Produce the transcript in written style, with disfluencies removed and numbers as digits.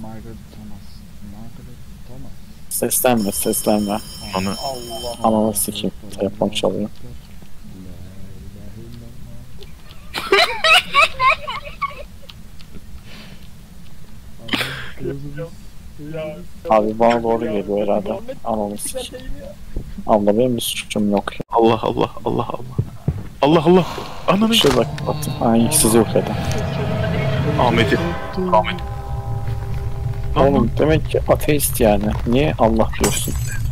Seslenme. Onu Ananı sikeyim. Telefon çalıyor. Abi bana doğru geliyor herhalde. Ananı sikeyim. Abla benim bir suçum yok ya. Allah. Ananı. Şurada kapattım. Ay sizi yok eden. Ahmet. Oğlum demek ki ateist yani. Niye Allah diyorsun?